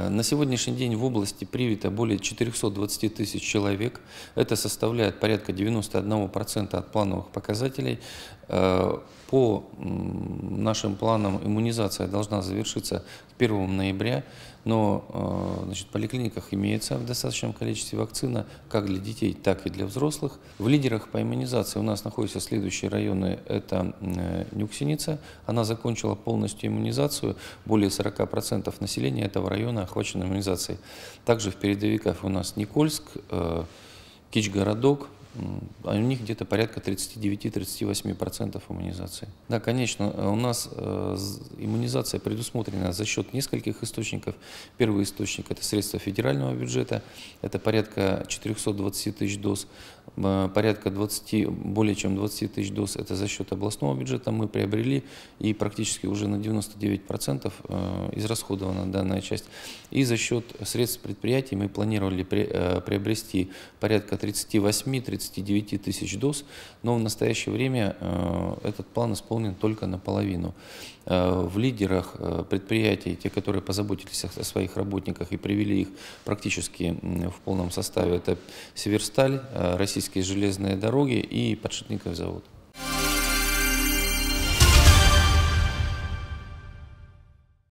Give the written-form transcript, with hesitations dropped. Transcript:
На сегодняшний день в области привито более 420 тысяч человек. Это составляет порядка 91% от плановых показателей. По нашим планам иммунизация должна завершиться к 1 ноября, но в поликлиниках имеется в достаточном количестве вакцина как для детей, так и для взрослых. В лидерах по иммунизации у нас находятся следующие районы. Это Нюксеница, она закончила полностью иммунизацию, более 40% населения этого района охвачено иммунизацией. Также в передовиках у нас Никольск, Кичгородок. У них где-то порядка 39-38% иммунизации. Да, конечно, у нас иммунизация предусмотрена за счет нескольких источников. Первый источник – это средства федерального бюджета, это порядка 420 тысяч доз, порядка более чем 20 тысяч доз – это за счет областного бюджета мы приобрели, и практически уже на 99% израсходована данная часть. И за счет средств предприятий мы планировали приобрести порядка 38-39 тысяч доз, но в настоящее время этот план исполнен только наполовину. В лидерах предприятий, те, которые позаботились о своих работниках и привели их практически в полном составе, это Северсталь, Российские железные дороги и Подшипниковый завод.